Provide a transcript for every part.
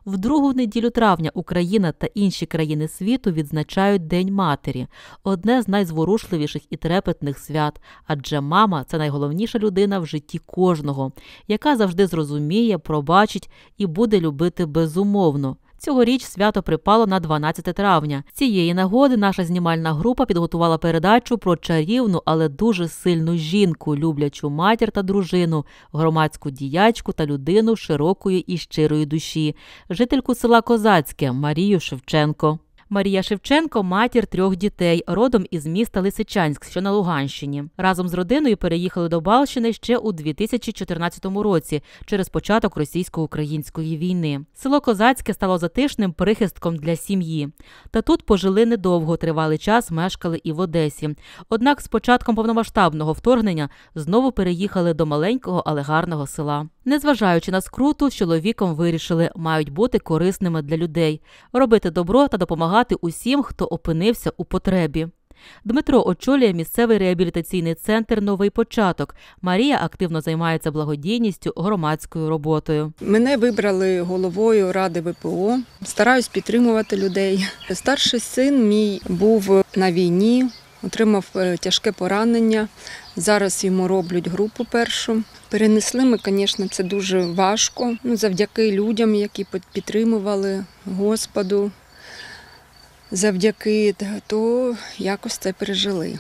В другу неділю травня Україна та інші країни світу відзначають День матері – одне з найзворушливіших і трепетних свят, адже мама – це найголовніша людина в житті кожного, яка завжди зрозуміє, пробачить і буде любити безумовно. Цьогоріч свято припало на 12 травня. З цієї нагоди наша знімальна група підготувала передачу про чарівну, але дуже сильну жінку, люблячу матір та дружину, громадську діячку та людину широкої і щирої душі, жительку села Козацьке Марію Шевченко. Марія Шевченко – матір 3 дітей, родом із міста Лисичанськ, що на Луганщині. Разом з родиною переїхали до Балщини ще у 2014 році, через початок російсько-української війни. Село Козацьке стало затишним прихистком для сім'ї. Та тут пожили недовго, тривалий час мешкали і в Одесі. Однак з початком повномасштабного вторгнення знову переїхали до маленького, але гарного села. Незважаючи на скруту, з чоловіком вирішили – мають бути корисними для людей, робити добро та допомагати усім, хто опинився у потребі. Дмитро очолює місцевий реабілітаційний центр «Новий початок». Марія активно займається благодійністю, громадською роботою. Мене вибрали головою Ради ВПО. Стараюсь підтримувати людей. Старший син мій був на війні, отримав тяжке поранення. Зараз йому роблять групу першу. Перенесли ми, звісно, це дуже важко. Завдяки людям, які підтримували, Господу. Завдяки, то якось це пережили.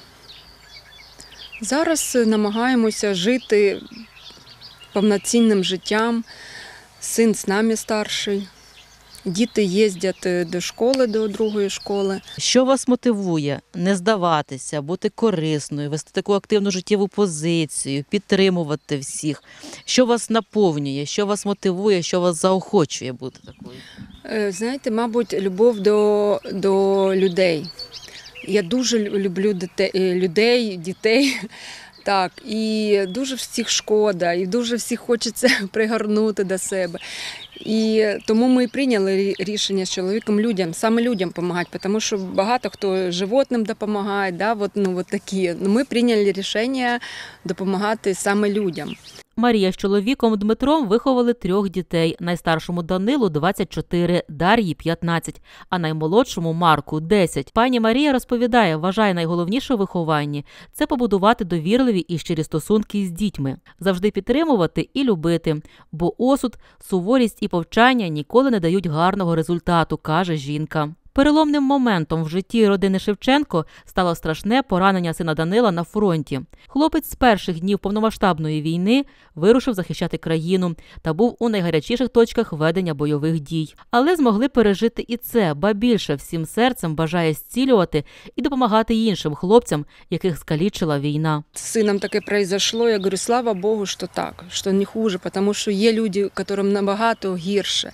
Зараз намагаємося жити повноцінним життям. Син з нами старший. Діти їздять до школи, до 2-ї школи. Що вас мотивує не здаватися, бути корисною, вести таку активну життєву позицію, підтримувати всіх? Що вас наповнює, що вас мотивує, що вас заохочує бути такою? Знаєте, мабуть, любов до людей. Я дуже люблю людей, дітей. Так, і дуже всіх шкода, і дуже всіх хочеться пригорнути до себе. І тому ми прийняли рішення з чоловіком саме людям допомагати, тому що багато хто животним допомагає, да, такі. Ми прийняли рішення допомагати саме людям. Марія з чоловіком Дмитром виховали 3 дітей. Найстаршому Данилу 24, Дар'ї 15, а наймолодшому Марку 10. Пані Марія розповідає, вважає найголовніше у вихованні – це побудувати довірливі і щирі стосунки з дітьми. Завжди підтримувати і любити, бо осуд, суворість і повчання ніколи не дають гарного результату, каже жінка. Переломним моментом в житті родини Шевченко стало страшне поранення сина Данила на фронті. Хлопець з перших днів повномасштабної війни вирушив захищати країну та був у найгарячіших точках ведення бойових дій. Але змогли пережити і це, ба більше всім серцем бажає зцілювати і допомагати іншим хлопцям, яких скалічила війна. З сином таке произошло, я говорю, слава Богу, що так, що не хуже, тому що є люди, яким набагато гірше.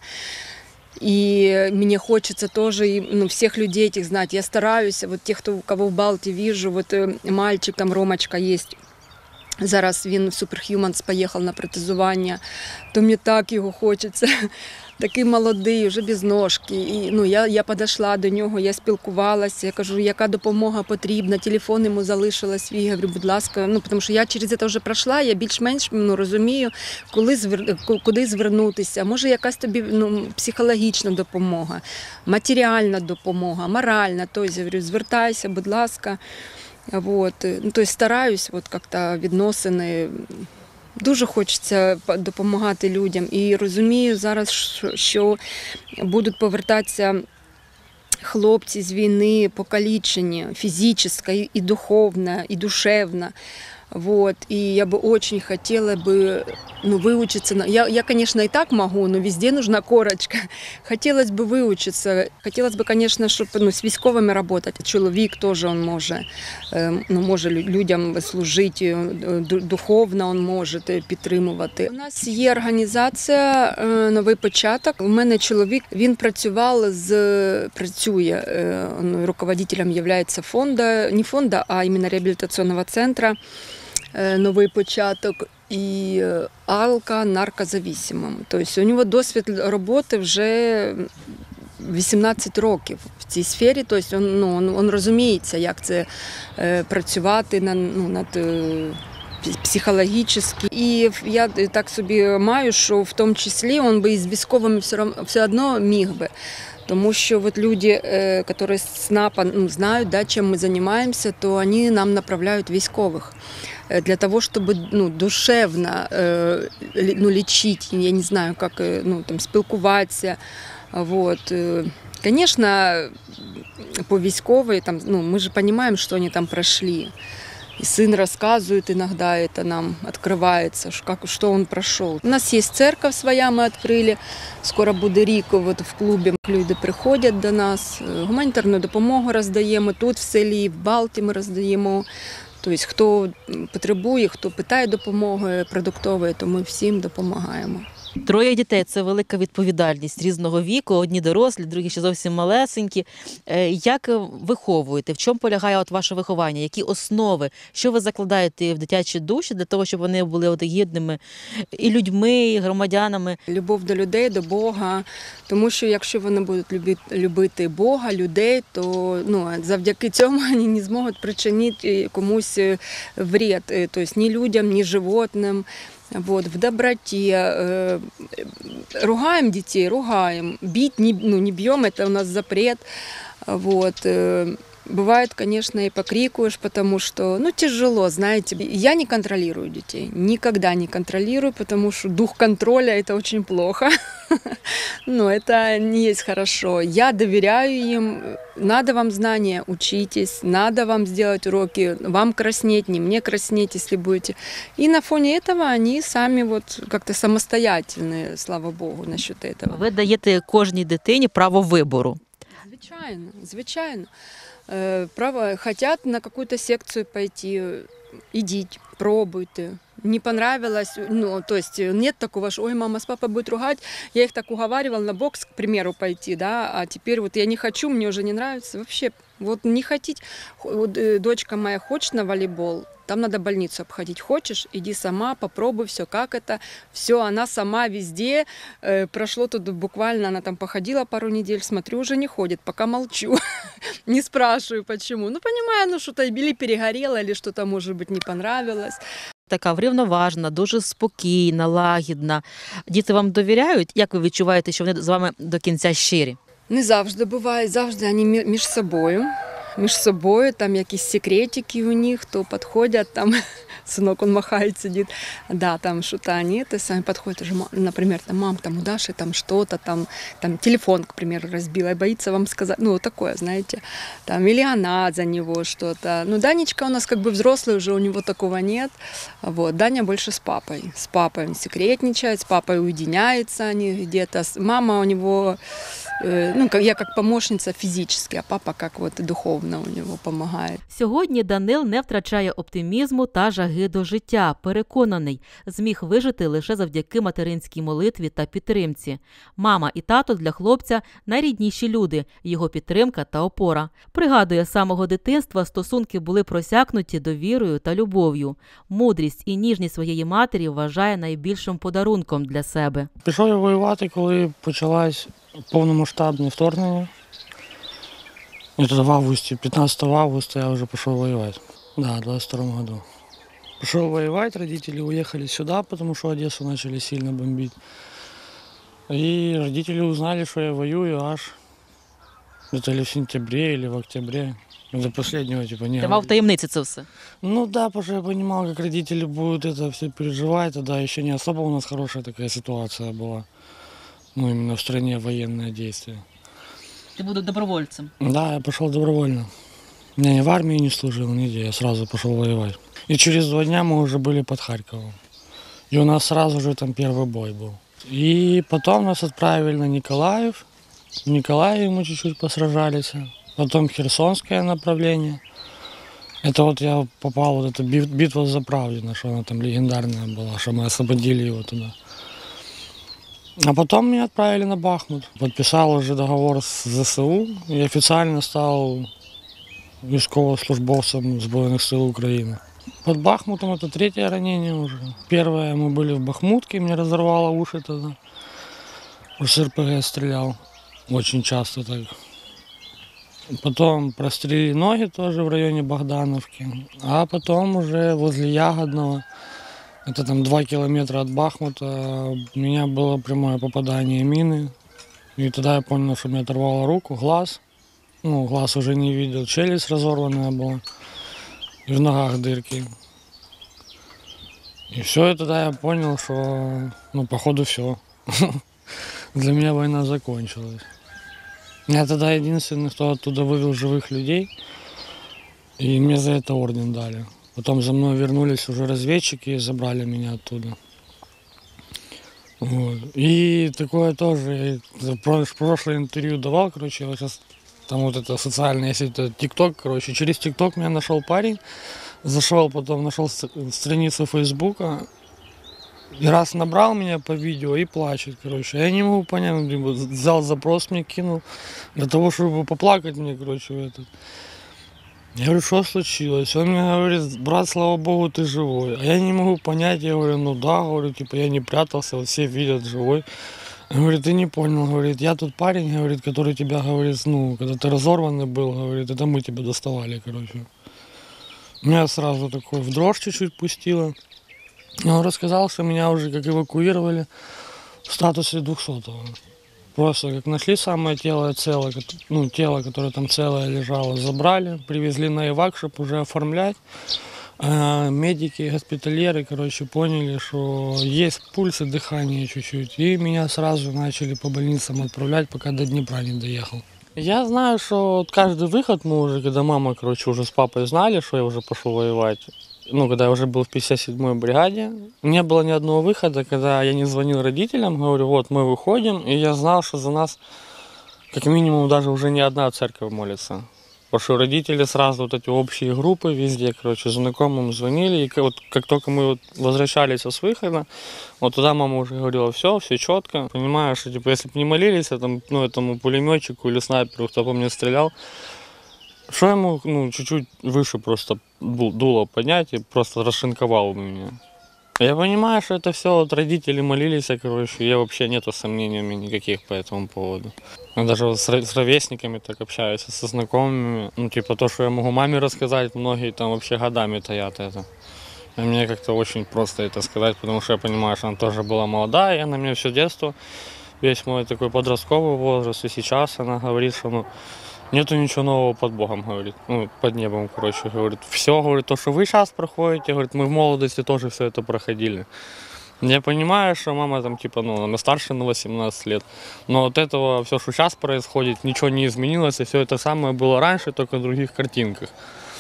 И мне хочется тоже всех людей этих знать. Я стараюсь, тех, кого в Балті вижу, мальчик, там Ромочка есть. Зараз він в Superhumans поїхав на протезування, то мені так його хочеться. Такий молодий, вже без ножки. І, я підійшла до нього, я спілкувалася, я кажу, яка допомога потрібна, телефон йому залишила свій, я говорю, будь ласка, тому що я через це вже пройшла, я більш-менш розумію, куди звернутися. Може, якась тобі психологічна допомога, матеріальна допомога, моральна, тобто, я говорю, звертайся, будь ласка. Тобто стараюсь як-то відносини. Дуже хочеться допомагати людям і розумію зараз, що будуть повертатися хлопці з війни покалічені фізично, і духовно, і душевно. И я бы очень хотела бы выучиться. Я, конечно, и так могу, но везде нужна корочка. Хотелось бы выучиться. Хотелось бы, конечно, чтобы с військовими работать. Чоловік теж може людям служити, духовно він може підтримувати. У нас є організація «Новий початок». У мене чоловік, він працює, руководителем є не фонду, а іменно реабілітаційного центру «Новий початок» і Алка наркозависимим. Тобто у нього досвід роботи вже 18 років в цій сфері, тобто він розуміється, як це працювати над психологически. І я так собі маю, що в тому числі він би із військовими все одно міг би. Тому що вот люди, які з СНАПа знають, да, чим ми займаємося, то вони нам направляють військових для того, щоб душевно лечить, я не знаю, як там, спілкуватися. Вот. Конечно, по військовой, там, мы же понимаем, что они там прошли. И сын рассказывает иногда, это нам открывается, что он прошел. У нас есть церковь своя, мы открыли. Скоро буде рік, от в клубі люди приходять до нас, гуманітарну допомогу роздаємо, тут в селі, в Балті ми роздаємо. Тобто, хто потребує, хто питає допомоги продуктової, то ми всім допомагаємо. 3 дітей – це велика відповідальність різного віку, одні дорослі, другі ще зовсім малесенькі. Як виховуєте? В чому полягає ваше виховання? Які основи? Що ви закладаєте в дитячі душі для того, щоб вони були гідними і людьми, і громадянами? Любов до людей, до Бога. Тому що якщо вони будуть любити Бога, людей, то завдяки цьому вони не зможуть причинити комусь вред. Тобто ні людям, ні животним. Вот, в доброте. Ругаем детей, ругаем. Бить не бьем, это у нас запрет. Вот. Бывает, конечно, и покрикуешь, потому что, тяжело, знаете. Я не контролирую детей, никогда не контролирую, потому что дух контроля – это очень плохо. Но это не есть хорошо. Я доверяю им. Надо вам знания, учитесь, надо вам сделать уроки, вам краснеть, не мне краснеть, если будете. И на фоне этого они сами вот как-то самостоятельные, слава Богу, насчет этого. Ви даєте кожній дитині право вибору. Звичайно, звичайно. Право, хотят на какую-то секцию пойти, идите, пробуйте. Не понравилось, то есть нет такого, что ой, мама с папой будет ругать, я их так уговаривал на бокс, к примеру, пойти, да, а теперь вот я не хочу, мне уже не нравится, вообще, вот не хотите, вот, дочка моя хочет на волейбол, там надо больницу обходить, хочешь, иди сама, попробуй все, как это, все, она сама везде, прошло тут буквально, она там походила пару недель, смотрю, уже не ходит, пока молчу, не спрашиваю, почему, понимаю, что-то или перегорело, или что-то, может быть, не понравилось. Така врівноважена, дуже спокійна, лагідна. Діти вам довіряють? Як ви відчуваєте, що вони з вами до кінця щирі? Не завжди буває, завжди вони між собою, там якісь секретики у них, то підходять, там сынок, он махает, сидит, да, там что-то они, то сами подходят, уже, например, там, мам, там у Даши там что-то, там телефон, к примеру, разбила, и боится вам сказать, такое, знаете, там, или она за него что-то. Данечка у нас как бы взрослый уже, у него такого нет, вот, Даня больше с папой он секретничает, с папой уединяется они где-то, мама у него, я как помощница физически, а папа как вот духовно у него помогает. Сьогодні Данил не втрачає оптимізму та жаги до життя. Переконаний, зміг вижити лише завдяки материнській молитві та підтримці. Мама і тато для хлопця – найрідніші люди, його підтримка та опора. Пригадує, з самого дитинства стосунки були просякнуті довірою та любов'ю. Мудрість і ніжність своєї матері вважає найбільшим подарунком для себе. Пішов я воювати, коли почалось повномасштабне вторгнення. Это в августе, 15 августа я уже пошел воевать. Да, в 22 году. Пошел воевать, родители уехали сюда, потому что Одессу начали сильно бомбить. И родители узнали, что я воюю аж где-то или в сентябре, или в октябре. До последнего не Тримав в таємниці це все? Да, потому что я понимал, как родители будут это все переживать. Тогда еще не особо у нас хорошая такая ситуация была. Именно в стране военное действие. Ти буду добровольцем? Да, я пошел добровольно. Я ни в армии не служил, нигде, я сразу пошел воевать. И через 2 дня мы уже были под Харьковом. И у нас сразу же там первый бой был. И потом нас отправили на Николаев. В Николаеве мы чуть-чуть посражались. Потом Херсонское направление. Это вот я попал, вот эта битва за Правдино, что она там легендарная была, что мы освободили его туда. А потом меня отправили на Бахмут. Подписал уже договор с ЗСУ и официально стал військовослужбовцем Збройних сил України. Под Бахмутом это 3-е ранение уже. Первое, мы были в Бахмутке, мне разорвало уши тогда. С РПГ стрелял. Очень часто так. Потом прострелили ноги тоже в районе Богдановки. А потом уже возле Ягодного, это там 2 километра от Бахмута, у меня было прямое попадание мины. И тогда я понял, что мне оторвало руку, глаз. Ну, глаз уже не видел, челюсть разорванная была. И в ногах дырки. И все, и тогда я понял, что, ну, походу, все. Для меня война закончилась. Я тогда единственный, кто оттуда вывел живых людей, и мне за это орден дали. Потом за мной вернулись уже разведчики и забрали меня оттуда. Вот. И такое тоже, я в прошлое интервью давал, короче, я вот сейчас, там вот это социальная сеть, ТикТок, короче, через ТикТок меня нашел парень, зашел, потом нашел страницу Фейсбука, и раз набрал меня по видео и плачет, короче. Я не могу понять, взял запрос, мне кинул, для того, чтобы поплакать мне, короче, в этот. Я говорю, что случилось? Он мне говорит, брат, слава богу, ты живой. А я не могу понять, я говорю, ну да, говорю, типа, я не прятался, вот все видят, живой. Он говорит, ты не понял, говорит, я тот парень, говорит, который тебя, говорит, ну, когда ты разорванный был, говорит, это мы тебя доставали, короче. Меня сразу такой в дрожь чуть-чуть пустило. Он рассказал, что меня уже как эвакуировали в статусе 200-го. Просто как нашли самое тело целое, ну, тело, которое там целое лежало, забрали, привезли на ивак, чтобы уже оформлять. А медики, госпитальеры, короче, поняли, что есть пульс и дыхание чуть-чуть. И меня сразу начали по больницам отправлять, пока до Днепра не доехал. Я знаю, что вот каждый выход мы уже, когда мама, короче, уже с папой знали, что я уже пошел воевать, ну, когда я уже был в 57-й бригаде, не было ни одного выхода, когда я не звонил родителям, говорю, вот мы выходим, и я знал, что за нас, как минимум, даже уже не одна церковь молится. Потому что родители сразу вот эти общие группы везде, короче, знакомым звонили, и вот как только мы вот возвращались с выхода, вот туда мама уже говорила, все четко, понимаешь, что, типа, если бы не молились, там, ну, этому пулеметчику или снайперу, кто по мне стрелял, что ему, ну, чуть-чуть выше просто дуло поднять и просто расшинковал меня. Я понимаю, что это все вот родители молились, короче, я вообще нету сомнений никаких по этому поводу. Я даже вот с ровесниками так общаюсь, со знакомыми, ну, типа то, что я могу маме рассказать, многие там вообще годами таят это. И мне как-то очень просто это сказать, потому что я понимаю, что она тоже была молодая, и она мне все детство, весь мой такой подростковый возраст, и сейчас она говорит, что, ну, нету ничего нового под Богом, говорит, ну, под небом, короче, говорит, все, говорит, то, что вы сейчас проходите, говорит, мы в молодости тоже все это проходили. Я понимаю, что мама там, типа, ну, она старше на 18 лет, но от этого все, что сейчас происходит, ничего не изменилось, и все это самое было раньше, только в других картинках.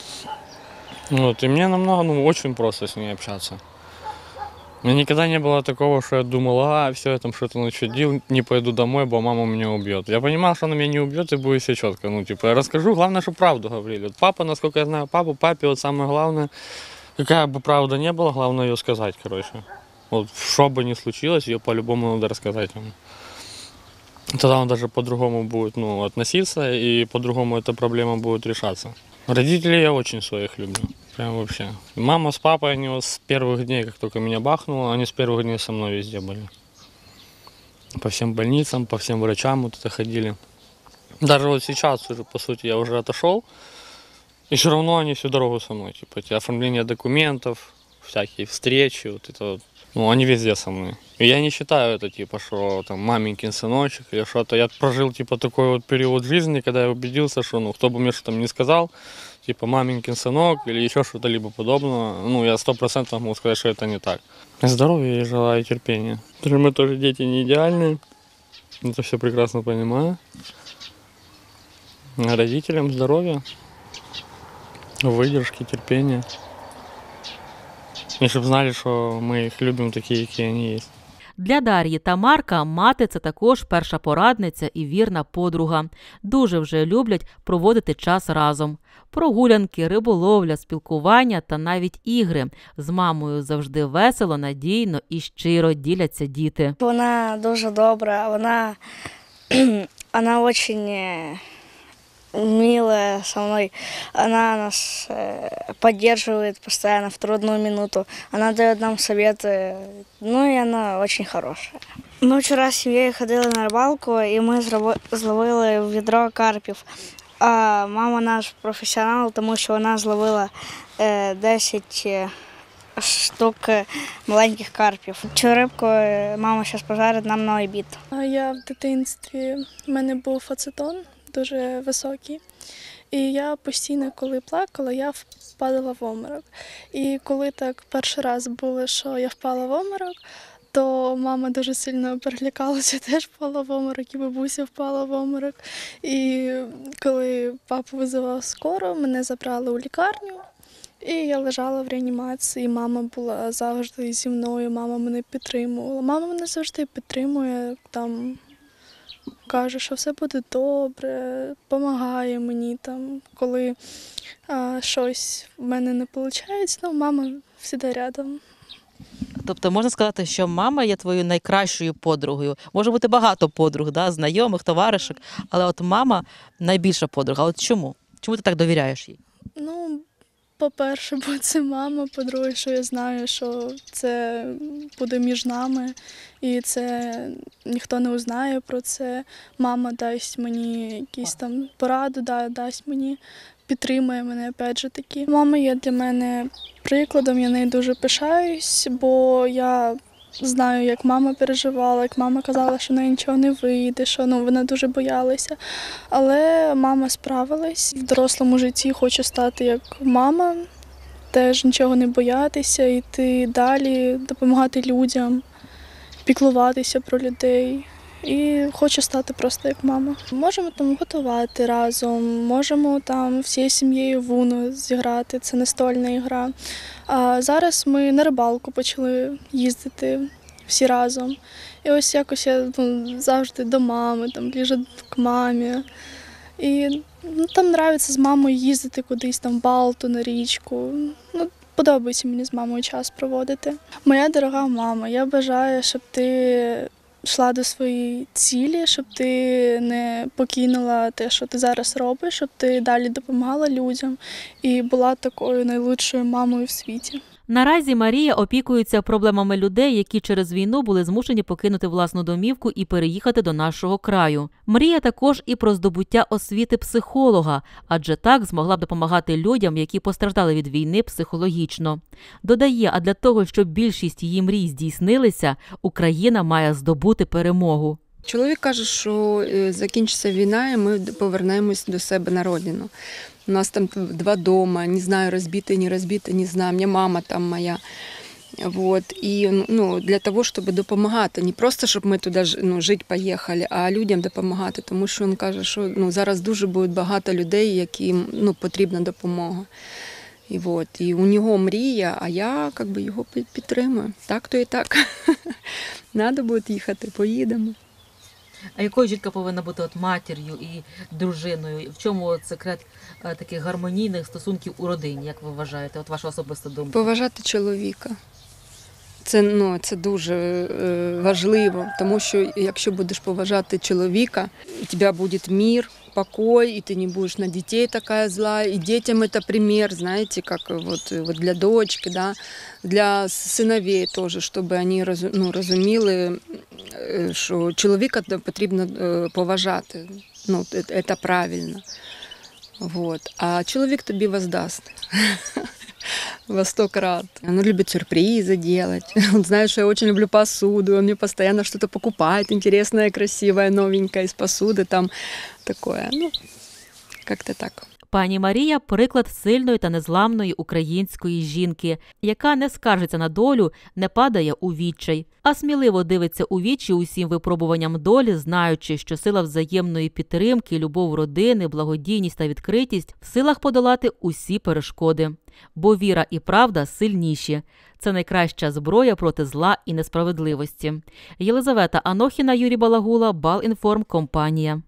Вот, и мне намного, ну, очень просто с ней общаться. У меня никогда не было такого, что я думал, все, я там что-то начудил, не пойду домой, бо мама меня убьет. Я понимал, что она меня не убьет, и будет все четко. Ну, типа, я расскажу, главное, что правду говорили. Вот папа, насколько я знаю, папе, вот самое главное, какая бы правда не была, главное ее сказать, короче. Вот, что бы ни случилось, ее по-любому надо рассказать ему. Тогда он даже по-другому будет, ну, относиться, и по-другому эта проблема будет решаться. Родителей я очень своих люблю. Прям вообще. Мама с папой, они вот с первых дней, как только меня бахнуло, они с первых дней со мной везде были. По всем больницам, по всем врачам вот это ходили. Даже вот сейчас уже, по сути, я уже отошел, и все равно они всю дорогу со мной. Типа, эти оформления документов, всякие встречи, вот это вот. Ну, они везде со мной. И я не считаю это, типа, что там маменькин сыночек или что-то. Я прожил, типа, такой вот период жизни, когда я убедился, что, ну, кто бы мне что-то не сказал, типа, маменькин сынок или еще что-то либо подобного, ну, я 100% могу сказать, что это не так. Здоровья и желаю терпения. Мы тоже дети не идеальные, это все прекрасно понимаю. А родителям здоровья, выдержки, терпения. І щоб знали, що ми їх любимо такі, які вони є. Для Дар'ї та Марка мати – це також перша порадниця і вірна подруга. Дуже вже люблять проводити час разом. Прогулянки, риболовля, спілкування та навіть ігри. З мамою завжди весело, надійно і щиро діляться діти. Вона дуже добра, вона дуже милая со мной. Она нас поддерживает постоянно в трудную минуту. Она дает нам советы. Ну и она очень хорошая. Ми вчора з сім'єю ходили на рибалку і ми зловили в відро карпів. А мама наш професіонал, тому що вона зловила 10 штук маленьких карпів. Цю рибку мама зараз пожарить нам на обід. Я в дитинстві, в мене був ацетон дуже високий. І я постійно, коли плакала, я впадала в обморок. І коли так перший раз було, що я впала в обморок, то мама дуже сильно перелякалася, теж впала в обморок, і бабуся впала в обморок. І коли папа визивав скору, мене забрали у лікарню, і я лежала в реанімації. Мама була завжди зі мною, мама мене підтримувала. Мама мене завжди підтримує, там каже, що все буде добре, допомагає мені, там, коли щось в мене не виходить, ну, мама завжди рядом. Тобто можна сказати, що мама є твоєю найкращою подругою. Може бути багато подруг, да, знайомих, товаришок, але от мама найбільша подруга. От чому? Чому ти так довіряєш їй? Ну, по-перше, бо це мама, по-друге, що я знаю, що це буде між нами, і це ніхто не узнає про це. Мама дасть мені якісь там пораду, дасть мені, підтримує мене, опять же таки. Мама є для мене прикладом, я нею дуже пишаюсь, бо я знаю, як мама переживала, як мама казала, що в неї нічого не вийде, що вона дуже боялася. Але мама справилась. В дорослому житті хочу стати як мама, теж нічого не боятися, йти далі, допомагати людям, піклуватися про людей. І хочу стати просто як мама. Можемо там готувати разом, можемо там всією сім'єю в Уно зіграти, це настольна гра. А зараз ми на рибалку почали їздити всі разом. І ось якось я завжди до мами, там ближче к мамі. І там подобається з мамою їздити кудись там в Балту, на річку. Подобається мені з мамою час проводити. Моя дорога мама, я бажаю, щоб ти йшла до своєї цілі, щоб ти не покинула те, що ти зараз робиш, щоб ти далі допомагала людям і була такою найлучшою мамою в світі. Наразі Марія опікується проблемами людей, які через війну були змушені покинути власну домівку і переїхати до нашого краю. Мріє також і про здобуття освіти психолога, адже так змогла б допомагати людям, які постраждали від війни психологічно. Додає, а для того, щоб більшість її мрій здійснилися, Україна має здобути перемогу. Чоловік каже, що закінчиться війна, і ми повернемось до себе на родину. У нас там 2 дома, не знаю, разбитые, не разбитые, не знаю, у меня мама там моя. Вот. І для того, щоб допомагати, не просто, щоб ми туди жити поїхали, а людям допомагати, тому що він каже, що зараз дуже буде багато людей, яким потрібна допомога. І у нього мрія, а я його підтримую. Так то і так. Треба буде їхати, поїдемо. А якою жінка повинна бути матір'ю і дружиною? В чому секрет таких гармонійних стосунків у родині, як ви вважаєте? От ваша особиста думка. Поважати чоловіка. Це дуже важливо, тому що якщо будеш поважати чоловіка, у тебе буде мир, покой, и ты не будешь на детей такая злая. И детям это пример, знаете, как вот для дочки, да, для сыновей тоже, чтобы они розуміли, що чоловіка потрібно поважати. Це правильно. Вот. А чоловік тобі воздасть. Во 100 крат. Он любит сюрпризы делать. Он знает, что я очень люблю посуду. Он мне постоянно что-то покупает интересное, красивое, новенькое из посуды. Там такое. Как-то так. Пані Марія – приклад сильної та незламної української жінки, яка не скаржиться на долю, не падає у відчай, а сміливо дивиться у вічі усім випробуванням долі, знаючи, що сила взаємної підтримки, любов родини, благодійність та відкритість в силах подолати усі перешкоди. Бо віра і правда сильніші. Це найкраща зброя проти зла і несправедливості. Єлизавета Анохіна, Юрій Балагула, Балінформ, компанія.